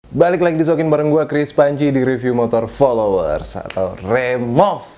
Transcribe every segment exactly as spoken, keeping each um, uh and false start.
Balik lagi disokin bareng gue Chris Panji di review motor followers atau Remov.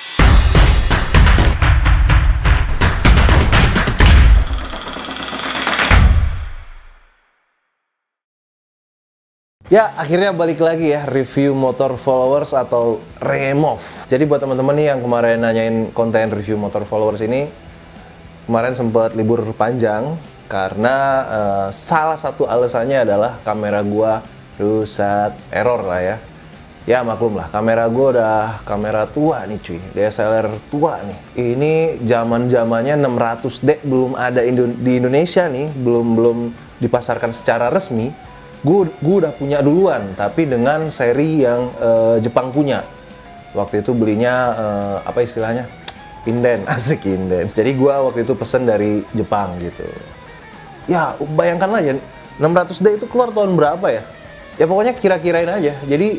Ya, akhirnya balik lagi ya review motor followers atau Remov. Jadi buat teman-teman nih yang kemarin nanyain konten review motor followers ini, kemarin sempat libur panjang karena uh, salah satu alasannya adalah kamera gua rusak, error lah ya. Ya maklum lah, kamera gua udah kamera tua nih cuy, D S L R tua nih. Ini zaman zamannya enam ratus D belum ada Indo di Indonesia nih, belum belum dipasarkan secara resmi. Gue udah punya duluan, tapi dengan seri yang uh, Jepang punya. Waktu itu belinya uh, apa istilahnya? Inden, asik inden. Jadi gue waktu itu pesen dari Jepang gitu. Ya bayangkanlah ya, enam ratus D itu keluar tahun berapa ya? Ya pokoknya kira-kirain aja. Jadi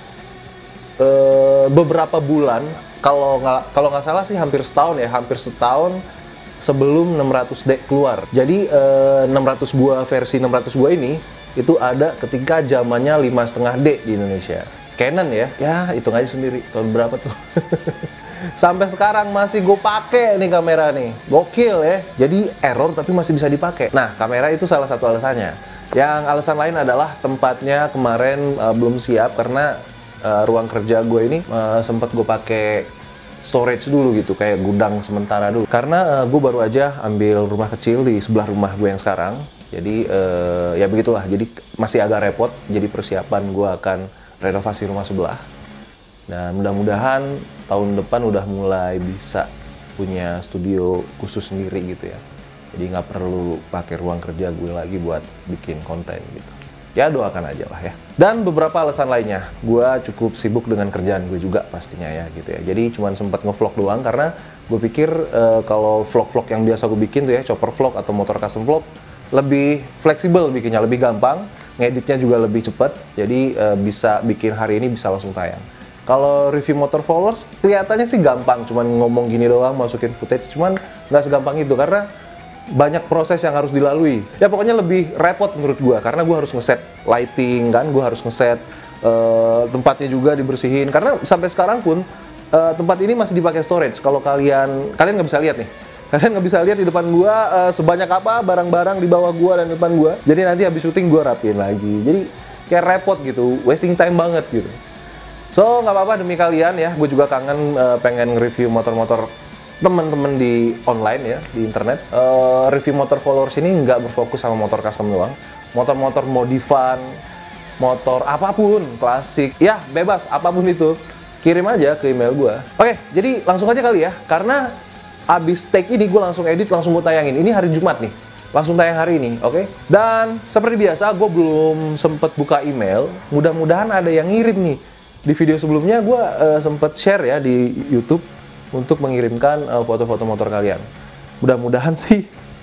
uh, beberapa bulan, kalau nggak kalau nggak salah sih hampir setahun ya, hampir setahun sebelum enam ratus D keluar. Jadi uh, enam ratus gua versi enam ratus gua ini itu ada ketika zamannya lima koma lima D di Indonesia. Canon ya, ya hitung aja sendiri tahun berapa tuh. Sampai sekarang masih gue pakai nih kamera nih, gokil ya. Jadi error tapi masih bisa dipakai. Nah kamera itu salah satu alasannya. Yang alasan lain adalah tempatnya kemarin uh, belum siap karena uh, ruang kerja gue ini uh, sempat gue pakai storage dulu gitu, kayak gudang sementara dulu. Karena uh, gue baru aja ambil rumah kecil di sebelah rumah gue yang sekarang. Jadi uh, ya begitulah, jadi masih agak repot. Jadi persiapan gue akan renovasi rumah sebelah. Dan mudah-mudahan tahun depan udah mulai bisa punya studio khusus sendiri gitu ya. Jadi nggak perlu pakai ruang kerja gue lagi buat bikin konten gitu. Ya doakan aja lah ya. Dan beberapa alasan lainnya, gue cukup sibuk dengan kerjaan gue juga pastinya ya gitu ya. Jadi cuman sempat ngevlog doang karena gue pikir uh, kalau vlog-vlog yang biasa gue bikin tuh ya, chopper vlog atau motor custom vlog, lebih fleksibel bikinnya, lebih gampang, ngeditnya juga lebih cepat, jadi uh, bisa bikin hari ini bisa langsung tayang. Kalau review motor followers kelihatannya sih gampang, cuman ngomong gini doang, masukin footage, cuman nggak segampang itu karena banyak proses yang harus dilalui. Ya pokoknya lebih repot menurut gua karena gua harus ngeset lighting kan, gua harus ngeset uh, tempatnya juga dibersihin karena sampai sekarang pun uh, tempat ini masih dipakai storage. Kalau kalian kalian nggak bisa lihat nih. Kalian nggak bisa lihat di depan gua uh, sebanyak apa barang-barang di bawah gua dan depan gua. Jadi nanti habis syuting gua rapiin lagi. Jadi kayak repot gitu, wasting time banget gitu. So nggak apa-apa demi kalian ya. Gue juga kangen uh, pengen nge-review motor-motor temen-temen di online ya, di internet. Uh, review motor followers ini nggak berfokus sama motor custom doang. Motor-motor modifan, motor apapun, klasik, ya bebas apapun itu. Kirim aja ke email gua. Oke, jadi langsung aja kali ya, karena abis take ini gue langsung edit, langsung mau tayangin. Ini hari Jumat nih, langsung tayang hari ini, oke? Okay? Dan seperti biasa, gue belum sempet buka email. Mudah-mudahan ada yang ngirim nih. Di video sebelumnya gue uh, sempet share ya di YouTube untuk mengirimkan uh, foto-foto motor kalian. Mudah-mudahan sih.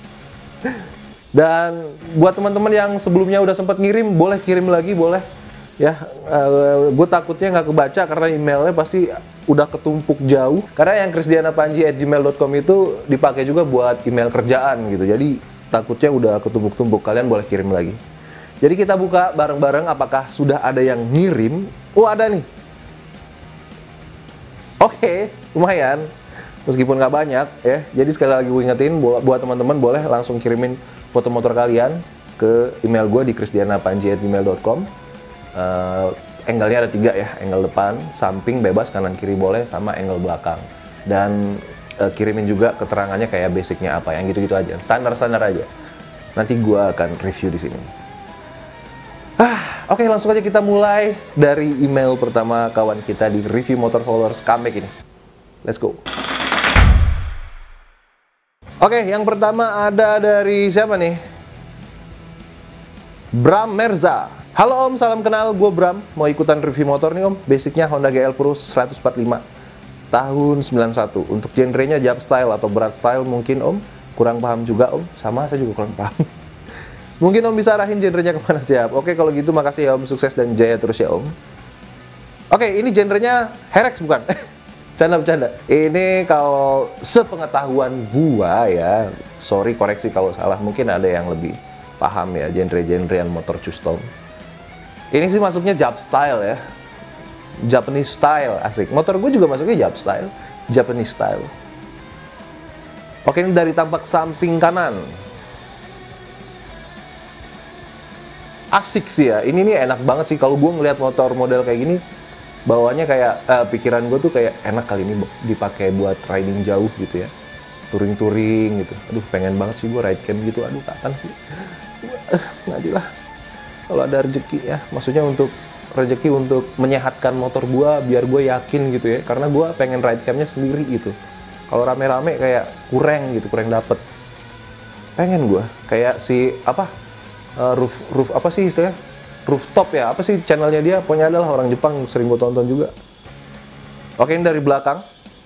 Dan buat teman-teman yang sebelumnya udah sempet ngirim, boleh kirim lagi, boleh. Ya, uh, gue takutnya nggak kebaca karena emailnya pasti udah ketumpuk jauh. Karena yang krisdiana panji at gmail dot com itu dipakai juga buat email kerjaan gitu. Jadi takutnya udah ketumpuk-tumpuk. Kalian boleh kirim lagi. Jadi kita buka bareng-bareng apakah sudah ada yang ngirim. Oh ada nih. Oke, lumayan. Meskipun nggak banyak ya. Jadi sekali lagi gue ingetin buat teman-teman boleh langsung kirimin foto motor kalian ke email gue di krisdiana panji at gmail dot com. Uh, angle-nya ada tiga ya, angle depan, samping bebas, kanan kiri boleh, sama angle belakang. Dan uh, kirimin juga keterangannya kayak basicnya apa, yang gitu-gitu aja, standar-standar aja. Nanti gua akan review di sini. Ah, oke okay, langsung aja kita mulai dari email pertama kawan kita di review motor followers comeback ini. Let's go. Oke, okay, yang pertama ada dari siapa nih? Bram Merza. Halo Om, salam kenal, gue Bram. Mau ikutan review motor nih Om. Basicnya Honda G L Pro seratus empat puluh lima tahun sembilan puluh satu. Untuk genrenya jump style atau berat style mungkin Om. Kurang paham juga Om. Sama saya juga kurang paham. Mungkin Om bisa arahin genrenya kemana siap. Oke kalau gitu makasih ya Om. Sukses dan jaya terus ya Om. Oke ini genrenya Herex bukan? Canda-canda. Ini kalau sepengetahuan gua ya. Sorry koreksi kalau salah. Mungkin ada yang lebih paham ya genre-genrean motor custom. Ini sih masuknya Jap style ya. Japanese style, asik. Motor gue juga masuknya Jap style, Japanese style. Oke, ini dari tampak samping kanan. Asik sih ya. Ini nih enak banget sih kalau gue ngeliat motor model kayak gini. Bawaannya kayak eh, pikiran gue tuh kayak enak kali ini dipakai buat riding jauh gitu ya. Touring-touring gitu. Aduh, pengen banget sih gue ride cam gitu. Aduh, kapan sih? Uh, Nadilah. Kalau ada rezeki ya, maksudnya untuk rezeki untuk menyehatkan motor gua biar gue yakin gitu ya, karena gua pengen ride camnya sendiri gitu. Kalau rame-rame kayak kurang gitu, kurang dapet. Pengen gua kayak si apa uh, roof roof apa sih istilahnya, rooftop ya, apa sih channelnya dia, pokoknya adalah orang Jepang, sering gue tonton juga. Oke, ini dari belakang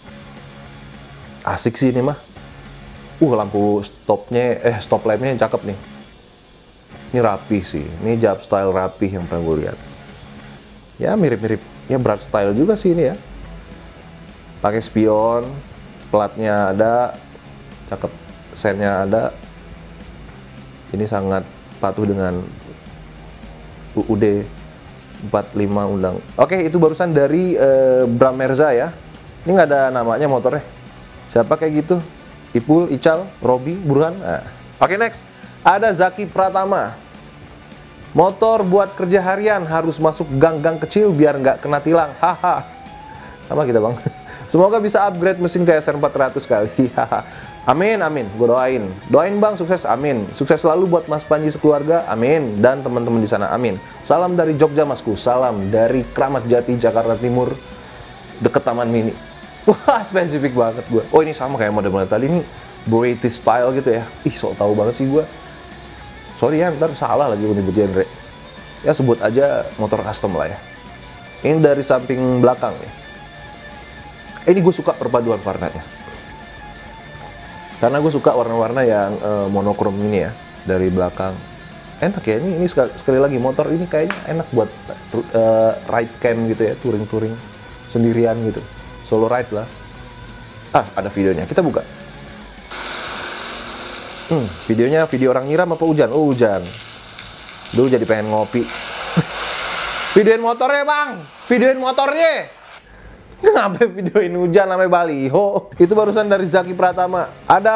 asik sih ini mah. Uh lampu stopnya eh stop lampnya yang cakep nih. Ini rapi sih, ini Jap style rapi yang pernah gue lihat. Ya mirip-mirip, ya berat style juga sih ini ya. Pakai spion, platnya ada, cakep, sennya ada. Ini sangat patuh dengan U U D empat puluh lima undang. Oke, itu barusan dari uh, Bram Merza ya. Ini nggak ada namanya motornya. Siapa kayak gitu? Ipul, Ical, Robi, Burhan. Nah. Oke, next. Ada Zaki Pratama. Motor buat kerja harian harus masuk gang-gang kecil biar nggak kena tilang. Haha. Sama kita bang. Semoga bisa upgrade mesin ke S R empat ratus kali. Haha. Amin, amin. Gue doain. Doain bang, sukses. Amin. Sukses selalu buat Mas Panji sekeluarga. Amin. Dan teman-teman di sana. Amin. Salam dari Jogja masku. Salam dari Kramat Jati, Jakarta Timur. Deket Taman Mini. Wah, spesifik banget gue. Oh, ini sama kayak model-model tadi. Ini British style gitu ya. Ih, sok tahu banget sih gue. Sorry ya, ntar salah lagi menyebut genre. Ya sebut aja motor custom lah ya. Ini dari samping belakang ya. Ini gue suka perpaduan warnanya. Karena gue suka warna-warna yang uh, monokrom ini ya. Dari belakang. Enak ya, ini, ini sekali, sekali lagi motor ini kayaknya enak buat uh, ride cam gitu ya. Touring-touring sendirian gitu. Solo ride lah. Ah, ada videonya. Kita buka. Hmm, videonya video orang nyiram apa hujan? Oh, hujan. Dulu jadi pengen ngopi. Videoin motornya, Bang. Videoin motornya. Kenapa videoin hujan sampai baliho? Itu barusan dari Zaki Pratama. Ada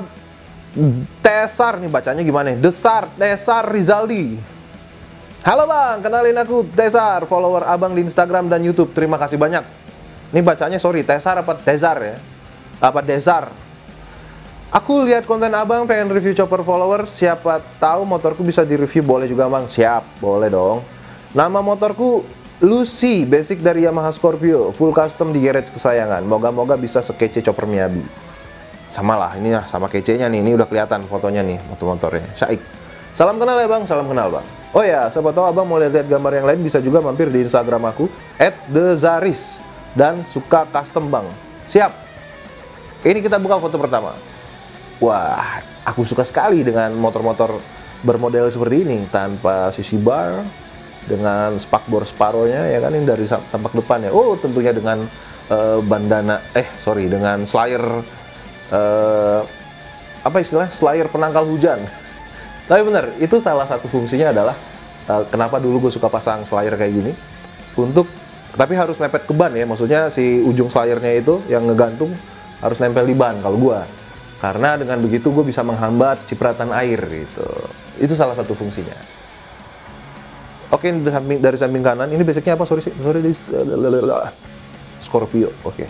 Tesar nih, bacanya gimana? Desar Tesar Rizaldi. Halo, Bang. Kenalin aku Tesar, follower Abang di Instagram dan YouTube. Terima kasih banyak. Ini bacanya sorry, Tesar apa Tesar ya? Apa Desar? Aku lihat konten abang pengen review chopper follower. Siapa tahu motorku bisa direview, boleh juga bang? Siap, boleh dong. Nama motorku Lucy, basic dari Yamaha Scorpio, full custom di garage kesayangan. Moga-moga bisa sekece chopper Miyabi. Sama lah, ini ya sama kecenya nih. Ini udah kelihatan fotonya nih, motor-motornya. Syaik. Salam kenal ya bang, salam kenal bang. Oh ya, siapa tahu abang mau lihat gambar yang lain bisa juga mampir di Instagram aku at the zaris dan suka custom bang. Siap. Ini kita buka foto pertama. Wah, aku suka sekali dengan motor-motor bermodel seperti ini, tanpa sisi bar, dengan spakbor sparonya ya kan, ini dari tampak depannya. Oh, tentunya dengan uh, bandana, eh sorry, dengan slayer, uh, apa istilah, slayer penangkal hujan. Tapi bener, itu salah satu fungsinya adalah uh, kenapa dulu gue suka pasang slayer kayak gini, untuk, tapi harus mepet ke ban ya, maksudnya si ujung slayernya itu yang ngegantung harus nempel di ban kalau gue. Karena dengan begitu gue bisa menghambat cipratan air gitu. Itu salah satu fungsinya. Oke, dari samping, dari samping kanan ini basicnya apa? Sorry sih, sorry Scorpio. Oke.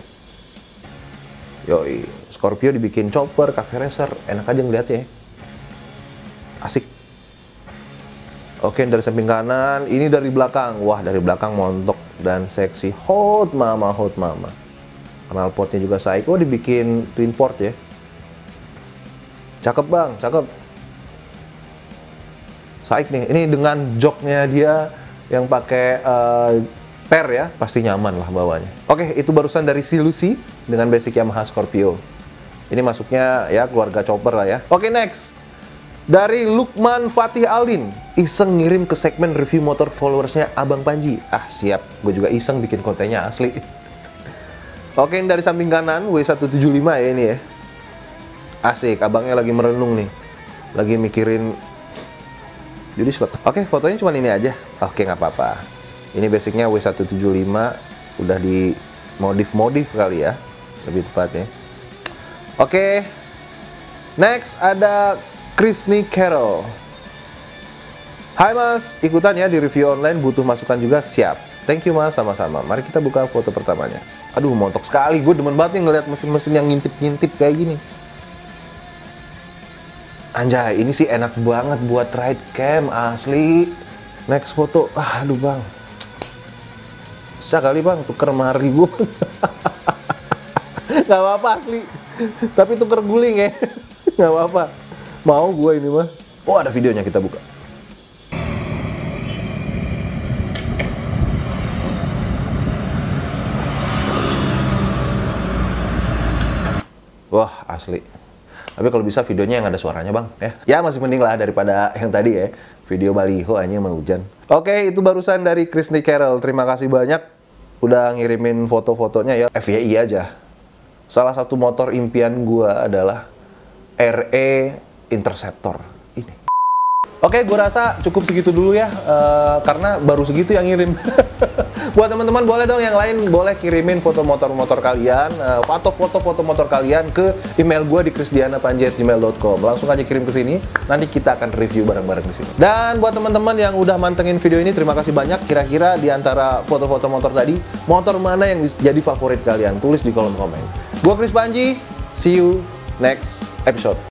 Yoi, Scorpio dibikin chopper, cafe racer, enak aja ngeliatnya. Asik. Oke, dari samping kanan, ini dari belakang. Wah, dari belakang montok dan seksi. Hot mama, hot mama. Knalpotnya juga saik. Oh, dibikin twin port ya. Cakep bang, cakep. Saik nih, ini dengan joknya dia yang pakai uh, per ya, pasti nyaman lah bawanya. Oke, itu barusan dari si Lucy dengan basic Yamaha Scorpio. Ini masuknya ya keluarga chopper lah ya. Oke, next. Dari Lukman Fatih Aldin, iseng ngirim ke segmen review motor followersnya Abang Panji. Ah siap, gue juga iseng bikin kontennya asli. Oke, ini dari samping kanan W seratus tujuh puluh lima ya ini ya. Asik, abangnya lagi merenung nih. Lagi mikirin Jadi slot. Oke, fotonya cuma ini aja. Oke, nggak apa-apa. Ini basicnya W seratus tujuh puluh lima, udah di modif-modif kali ya, lebih tepatnya. Oke, next ada Krishni Carol. Hai Mas, ikutan ya di review online, butuh masukan juga, siap. Thank you Mas, sama-sama. Mari kita buka foto pertamanya. Aduh, montok sekali, gue demen banget nih ngeliat mesin-mesin yang ngintip-ngintip kayak gini. Anjay, ini sih enak banget buat ride cam, asli. Next foto, ah, aduh bang. Bisa kali bang, tuker mari gue. Gak apa-apa asli. Tapi tuker guling ya. Gak apa-apa. Mau gue ini mah. Oh, ada videonya, kita buka. Wah, asli. Tapi kalau bisa videonya yang ada suaranya bang, ya. Ya masih mending lah daripada yang tadi ya. Video baliho aja mau hujan. Oke, itu barusan dari Krishni Carol. Terima kasih banyak udah ngirimin foto-fotonya ya. F Y I aja. Salah satu motor impian gua adalah R E Interceptor ini. Oke, gue rasa cukup segitu dulu ya, uh, karena baru segitu yang ngirim. Buat teman-teman boleh dong yang lain boleh kirimin foto motor-motor kalian, uh, foto-foto foto motor kalian ke email gue di krisdiana panji at gmail dot com. Langsung aja kirim ke sini, nanti kita akan review bareng-bareng di sini. Dan buat teman-teman yang udah mantengin video ini, terima kasih banyak. Kira-kira di antara foto-foto motor tadi, motor mana yang jadi favorit kalian? Tulis di kolom komen. Gue Kris Panji, see you next episode.